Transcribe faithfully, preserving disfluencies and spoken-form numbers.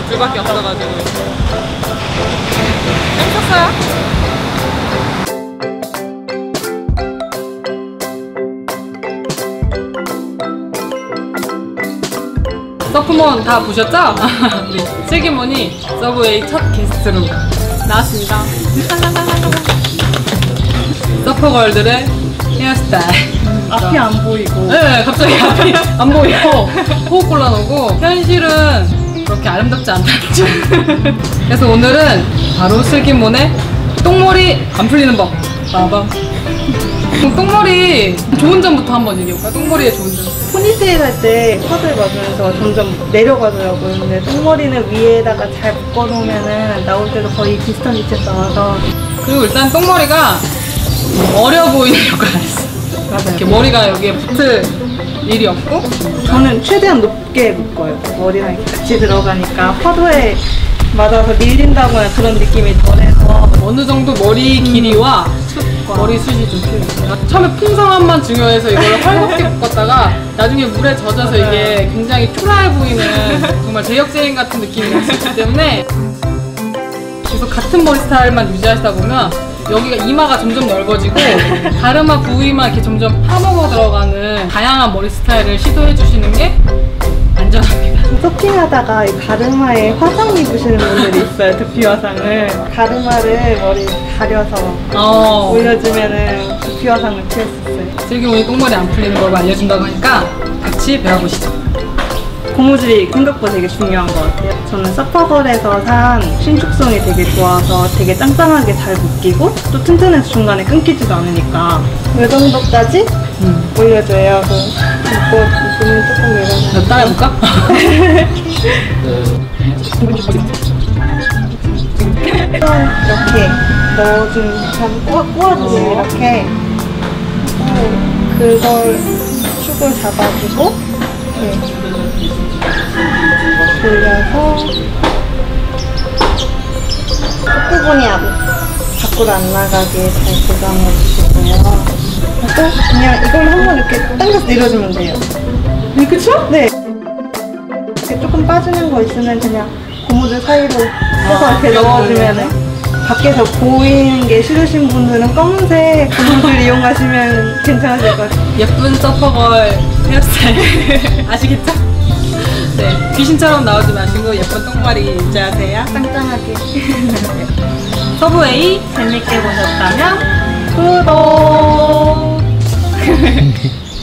줄밖에 없어가지고. 재밌었어요? 서프몬 다 보셨죠? 우리 슬기몬이 서브웨이 첫 게스트로 나왔습니다. 서퍼걸들의 헤어스타일. 앞이 안 보이고. 네, 갑자기 앞이 안 보이고 호흡 곤란하고 현실은 그렇게 아름답지 않다는 점. 그래서 오늘은 바로 슬기몬의 똥머리 안 풀리는 법. 봐봐. 똥머리 좋은 점부터 한번 얘기해볼까? 똥머리의 좋은 점. 포니테일 할 때 컷을 맞으면서 점점 내려가더라고요. 근데 똥머리는 위에다가 잘 묶어놓으면은 나올 때도 거의 비슷한 위치에 나와서. 그리고 일단 똥머리가 어려 보이는 역할을 했어. 맞아요. 이렇게 머리가 여기에 붙을 일이 없고. 저는 최대한 높게 묶어요. 머리랑 이렇게 같이 들어가니까 파도에 맞아서 밀린다거나 그런 느낌이 덜해서. 어느 정도 머리 길이와 숱과 머리 숱이 좀 필요해요. 처음에 풍성함만 중요해서 이걸 활갑게 묶었다가 나중에 물에 젖어서 이게 굉장히 초라해 보이는 정말 제역죄인 같은 느낌이 날 수 있기 때문에 계속 같은 머리 스타일만 유지하시다 보면 여기가 이마가 점점 넓어지고 가르마 부위만 이렇게 점점 파먹어 들어가는 다양한 머리 스타일을 시도해 주시는 게 안전합니다. 서핑하다가 이 가르마에 화상 입으시는 분들이 있어요. 두피 화상을. 가르마를 머리 가려서 어. 올려주면은 두피 화상을 피할 수 있어요. 슬기몬이 똥머리 안 풀리는 걸 알려준다고 하니까 같이 배워보시죠. 고무줄이 생각보다 되게 중요한 것 같아요. 저는 서퍼걸에서 산 신축성이 되게 좋아서 되게 짱짱하게 잘 묶이고 또 튼튼해서 중간에 끊기지도 않으니까 이 정도까지 음. 올려줘요. 묶고 묶으면 조금 밀어놔요. 너 따라해볼까? 이렇게 넣어준 참 꼬아주세요. 이렇게 그걸 축을 잡아주고 이렇게 돌려서 끝부분이 밖으로 안 나가게 잘 고정해 주시고요. 그리고 그냥 이걸 한번 이렇게 당겨서 내려주면 돼요. 네, 그쵸? 네. 이렇게 조금 빠지는 거 있으면 그냥 고무줄 사이로 해서 아, 이렇게 넣어주면은 밖에서 보이는 게 싫으신 분들은 검은색 고무줄 이용하시면 괜찮으실 것 같아요. 예쁜 서퍼걸 헤어스타일 아시겠죠? 네, 귀신처럼 나오지 마시고 예쁜 똥머리 유지하세요. 짱짱하게. 서브웨이 재밌게 보셨다면 구독!